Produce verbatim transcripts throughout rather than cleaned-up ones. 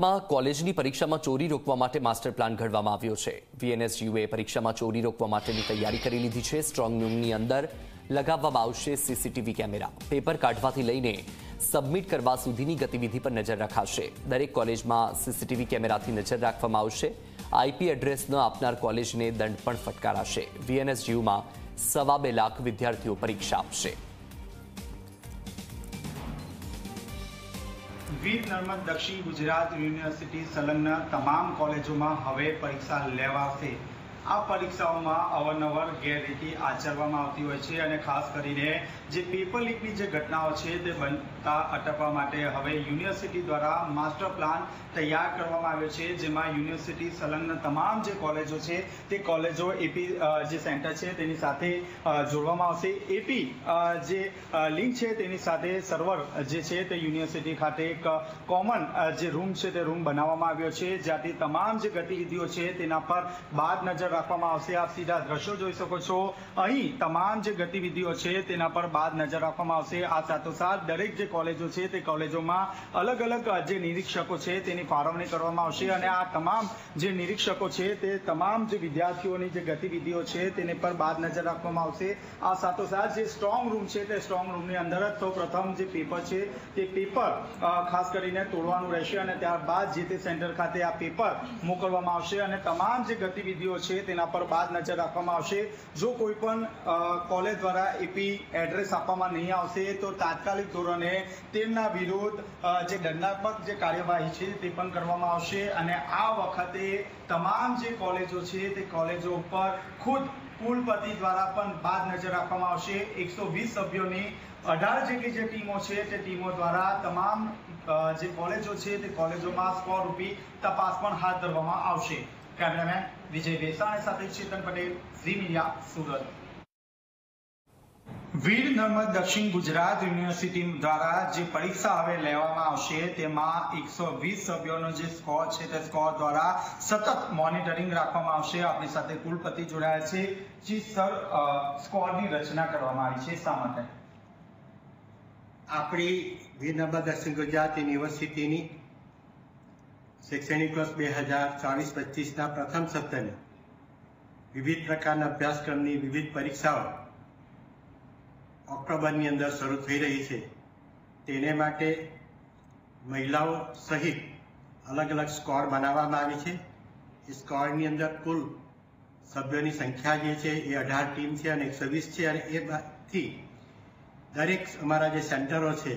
કોલેજની પરીક્ષામાં ચોરી રોકવા માટે માસ્ટર પ્લાન ઘડવામાં આવ્યો છે। વીએનએસયુએ પરીક્ષામાં ચોરી રોકવા માટેની તૈયારી કરી લીધી છે। સ્ટ્રોંગ રૂમની અંદર લગાવવામાં આવશે સીસીટીવી કેમેરા। પેપર કાઢવાથી લઈને સબમિટ કરવા સુધીની ગતિવિધિ પર નજર રખાશે। દરેક કોલેજમાં સીસીટીવી કેમેરાથી નજર રાખવામાં આવશે। આઈપી એડ્રેસ ન આપનાર કોલેજને દંડ પણ ફટકારાશે। વીએનએસયુમાં સવા બે લાખ વિદ્યાર્થીઓ પરીક્ષા આપશે। વીર નર્મદ દક્ષિણ ગુજરાત યુનિવર્સિટી સંલગ્ન તમામ કોલેજોમાં હવે પરીક્ષા લેવાશે। આ પરીક્ષાઓમાં અવારનવાર ગેરરીતિ આચરવામાં આવતી હોય છે અને ખાસ કરીને જે પેપર લીકની જે ઘટનાઓ છે તે બનતા અટકવા માટે હવે યુનિવર્સિટી દ્વારા માસ્ટર પ્લાન તૈયાર કરવામાં આવ્યો છે, જેમાં યુનિવર્સિટી સંલગ્ન તમામ જે કોલેજો છે તે કોલેજો એપી જે સેન્ટર છે તેની સાથે જોડવામાં આવશે। એપી જે લિંક છે તેની સાથે સર્વર જે છે તે યુનિવર્સિટી ખાતે એક કોમન જે રૂમ છે તે રૂમ બનાવવામાં આવ્યો છે, જ્યાંથી તમામ જે ગતિવિધિઓ છે તેના પર બાદ નજર રાખવામાં આવશે। આપ સીધા દ્રશ્યો જોઈ શકો છો। અહીં તમામ જે ગતિવિધિઓ છે તેના પર બાદ નજર રાખવામાં આવશે। આ સાથોસાથ દરેક જે કોલેજો છે તે કોલેજોમાં અલગ અલગ જે નિરીક્ષકો છે તેની ફાળવણી કરવામાં આવશે અને આ તમામ જે નિરીક્ષકો છે તે તમામ જે વિદ્યાર્થીઓની જે ગતિવિધિઓ છે તેને પર બાદ નજર રાખવામાં આવશે। આ સાથોસાથ જે સ્ટ્રોંગ રૂમ છે તે સ્ટ્રોંગ રૂમની અંદર જ સૌ પ્રથમ જે પેપર છે તે પેપર ખાસ કરીને તોડવાનું રહેશે અને ત્યારબાદ જે તે સેન્ટર ખાતે આ પેપર મોકલવામાં આવશે અને તમામ જે ગતિવિધિઓ છે તેના પર બાદ નજર રાખવામાં આવશે। જો કોઈ પણ કોલેજ દ્વારા એપી એડ્રેસ આપવામાં નહીં આવશે તો તાત્કાલિક ધોરણે તેમના વિરુદ્ધ જે દંડાત્મક જે કાર્યવાહી છે તે પણ કરવામાં આવશે અને આ વખતે તમામ જે કોલેજો છે તે કોલેજો ઉપર ખુદ કુલપતિ દ્વારા પણ બાદ નજર રાખવામાં આવશે। એકસો વીસ સભ્યોની અઢાર જેટલી જે ટીમો છે તે ટીમો દ્વારા તમામ જે કોલેજો છે તે કોલેજોમાં સ્વરૂપી તપાસ પણ હાથ ધરવામાં આવશે। કેમેરામેન વિજય વેસાણી સાથે Chetan Patel, Zee media, Surat. Veer Narmad Dakshin Gujarat university દ્વારા જે પરીક્ષા હવે લેવામાં આવશે તેમાં એકસો વીસ સભ્યોનો જે સ્કોર છે તે સ્કોર દ્વારા સતત મોનિટરિંગ રાખવામાં આવશે। આપણી સાથે કુલપતિ જોડાયા છે। જી સર, સ્કોરની રચના કરવામાં આવી છે, શા માટે? આપણી વીર નર્મદ દક્ષિણ ગુજરાત યુનિવર્સિટીની શૈક્ષણિક વર્ષ બે હજાર ચોવીસ પચીસના પ્રથમ સત્રની વિવિધ પ્રકારના અભ્યાસક્રમની વિવિધ પરીક્ષાઓ ઓક્ટોબરની અંદર શરૂ થઈ રહી છે। તેને માટે મહિલાઓ સહિત અલગ અલગ સ્કોર બનાવવામાં આવી છે। એ સ્કોરની અંદર કુલ સભ્યોની સંખ્યા જે છે એ અઢાર ટીમ છે અને એકસો વીસ છે અને એમાંથી દરેક અમારા જે સેન્ટરો છે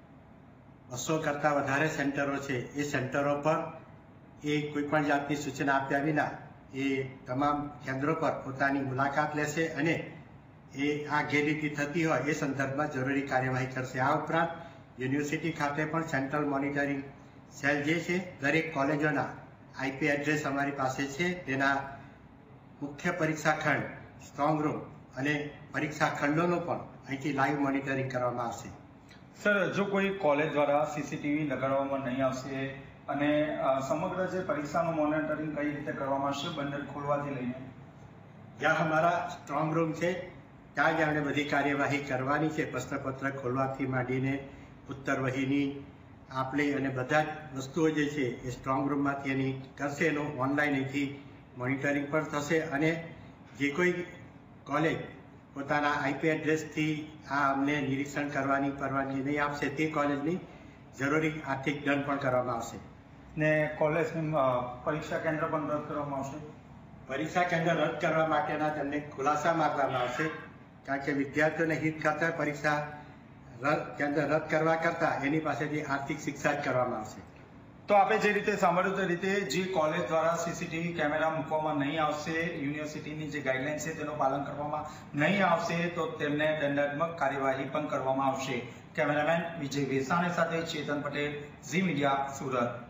બસો કરતાં વધારે સેન્ટરો છે એ સેન્ટરો પર એ કોઈ પણ જાતની સૂચના આપ્યા વિના એ તમામ કેન્દ્રો પર પોતાની મુલાકાત લેશે અને એ આ ગેરરીતિ થતી હોય એ સંદર્ભમાં જરૂરી કાર્યવાહી કરશે। આ ઉપરાંત યુનિવર્સિટી ખાતે પણ સેન્ટ્રલ મોનિટરિંગ સેલ જે છે દરેક કોલેજોના આઈપી એડ્રેસ અમારી પાસે છે, તેના મુખ્ય પરીક્ષા ખંડ, સ્ટ્રોંગ રૂમ અને પરીક્ષા ખંડોનું પણ અહીંથી લાઈવ મોનિટરિંગ કરવામાં આવશે। સર, જો કોઈ કોલેજ દ્વારા સીસીટીવી લગાડવામાં નહીં આવશે અને સમગ્ર જે પરીક્ષાનું મોનિટરિંગ કઈ રીતે કરવામાં આવશે બંદર ખોલવાથી લઈને? જ્યાં અમારા સ્ટ્રોંગ રૂમ છે ત્યાં જ આપણે બધી કાર્યવાહી કરવાની છે। પ્રશ્નપત્ર ખોલવાથી માંડીને ઉત્તર વહીની આપલે અને બધા જ વસ્તુઓ જે છે એ સ્ટ્રોંગ રૂમમાંથી એની કરશે। એનું ઓનલાઈન અહીંથી મોનિટરિંગ પણ થશે અને જે કોઈ કોલેજ પોતાના આઈપી એડ્રેસથી આ અમને નિરીક્ષણ કરવાની પરવાનગી નહીં આપશે તે કોલેજની જરૂરી આર્થિક દંડ પણ કરવામાં આવશે ને કોલેજની પરીક્ષા કેન્દ્ર પણ રદ કરવામાં આવશે। પરીક્ષા કેન્દ્ર રદ કરવા માટેના તેમને ખુલાસા માગવામાં આવશે, કારણ કે વિદ્યાર્થીઓને હિત ખાતર પરીક્ષા રદ કેન્દ્ર રદ કરવા કરતાં એની પાસેથી આર્થિક શિક્ષા જ કરવામાં આવશે। તો આપણે જે રીતે સાંભળ્યું તે રીતે જે કોલેજ દ્વારા સીસીટીવી કેમેરા મૂકવામાં નહીં આવશે, યુનિવર્સિટીની જે ગાઈડલાઈન છે તેનું પાલન કરવામાં નહીં આવશે તો તેમને દંડાત્મક કાર્યવાહી પણ કરવામાં આવશે। કેમેરામેન વિજય વેસાણી સાથે ચેતન પટેલ, ઝી મીડિયા, સુરત।